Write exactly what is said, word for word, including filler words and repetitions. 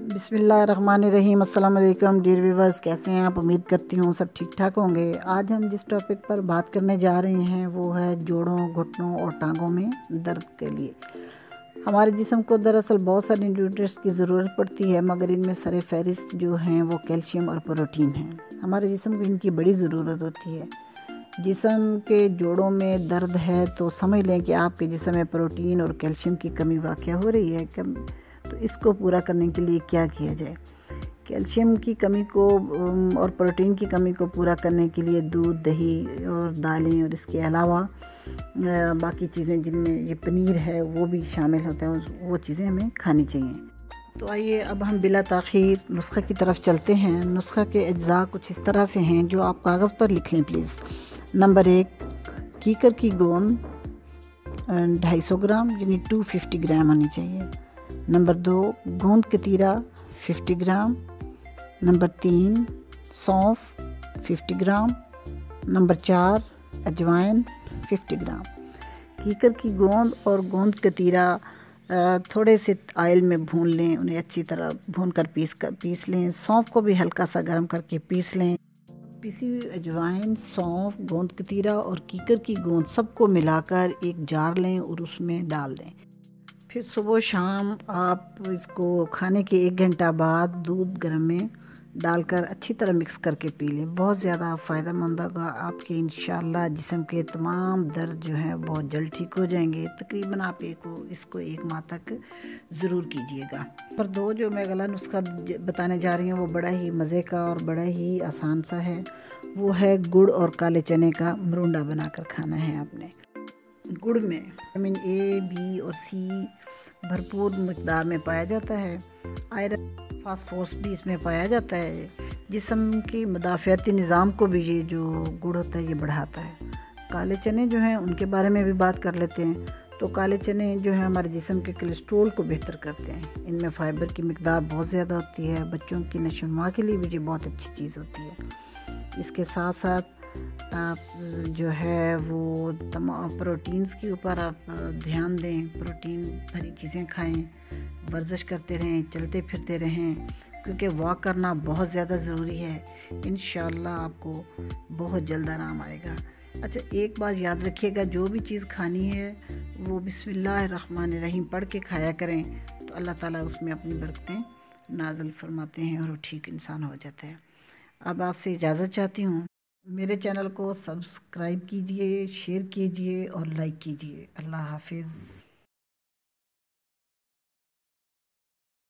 बिस्मिल्लाहिर्रहमानिर्रहीम। अस्सलाम वालेकुम डियर व्यूवर्स, कैसे हैं आप? उम्मीद करती हूँ सब ठीक ठाक होंगे। आज हम जिस टॉपिक पर बात करने जा रहे हैं वो है जोड़ों, घुटनों और टांगों में दर्द के लिए। हमारे जिस्म को दरअसल बहुत सारे न्यूट्रिएंट्स की ज़रूरत पड़ती है, मगर इनमें सर फहरिस्त जो हैं वो कैल्शियम और प्रोटीन हैं। हमारे जिस्म को इनकी बड़ी ज़रूरत होती है। जिस्म के जोड़ों में दर्द है तो समझ लें कि आपके जिस्म में प्रोटीन और कैल्शियम की कमी वाक़या हो रही है। कम तो इसको पूरा करने के लिए क्या किया जाए? कैल्शियम की कमी को और प्रोटीन की कमी को पूरा करने के लिए दूध, दही और दालें और इसके अलावा बाकी चीज़ें जिनमें ये पनीर है वो भी शामिल होता है, वो चीज़ें हमें खानी चाहिए। तो आइए अब हम बिला ताख़ीर नुस्ख़े की तरफ चलते हैं। नुस्ख़े के अज्जा कुछ इस तरह से हैं जो आप कागज़ पर लिख लें प्लीज़। नंबर एक, कीकर की गोंद ढाई सौ ग्राम यानी दो सौ पचास ग्राम होनी चाहिए। नंबर दो, गोंद कतीरा पचास ग्राम। नंबर तीन, सौंफ पचास ग्राम। नंबर चार, अजवाइन पचास ग्राम। कीकर की गोंद और गोंद कतीरा थोड़े से ऑयल में भून लें, उन्हें अच्छी तरह भून कर पीस कर पीस लें। सौंफ को भी हल्का सा गर्म करके पीस लें। पिसी हुई अजवाइन, सौंफ, गोंद कतीरा और कीकर की गोंद सबको मिलाकर एक जार लें और उसमें डाल दें। फिर सुबह शाम आप इसको खाने के एक घंटा बाद दूध गर्म में डालकर अच्छी तरह मिक्स करके पी लें। बहुत ज़्यादा फ़ायदेमंद होगा आपके। इंशाल्लाह जिस्म के तमाम दर्द जो हैं बहुत जल्द ठीक हो जाएंगे। तकरीबन आप एक इसको एक माह तक ज़रूर कीजिएगा। पर दो जो मैं अगला नुस्खा बताने जा रही हूँ वो बड़ा ही मज़े का और बड़ा ही आसान सा है। वो है गुड़ और काले चने का मरूंडा बनाकर खाना है आपने। गुड़ में विटामिन ए, बी और सी भरपूर मकदार में पाया जाता है। आयरन, फास्फोरस भी इसमें पाया जाता है। जिस्म की मुदाफ़ियाती निज़ाम को भी ये जो गुड़ होता है ये बढ़ाता है। काले चने जो हैं उनके बारे में भी बात कर लेते हैं। तो काले चने जो हैं हमारे जिस्म के कोलेस्ट्रोल को बेहतर करते हैं। इनमें फ़ाइबर की मिकदार बहुत ज़्यादा होती है। बच्चों की नशोनुमा के लिए भी ये बहुत अच्छी चीज़ होती है। इसके साथ साथ आप जो है वो तमाम प्रोटीन्स के ऊपर आप ध्यान दें। प्रोटीन भरी चीज़ें खाएं, वर्जिश करते रहें, चलते फिरते रहें, क्योंकि वॉक करना बहुत ज़्यादा ज़रूरी है। इंशाल्लाह आपको बहुत जल्द आराम आएगा। अच्छा, एक बात याद रखिएगा, जो भी चीज़ खानी है वो बिस्मिल्लाहिर्रहमानिर्रहीम पढ़ के खाया करें तो अल्लाह ताला उसमें अपनी बरकतें नाज़िल फरमाते हैं और वो ठीक इंसान हो जाता है। अब आपसे इजाज़त चाहती हूँ। मेरे चैनल को सब्सक्राइब कीजिए, शेयर कीजिए और लाइक कीजिए। अल्लाह हाफिज़।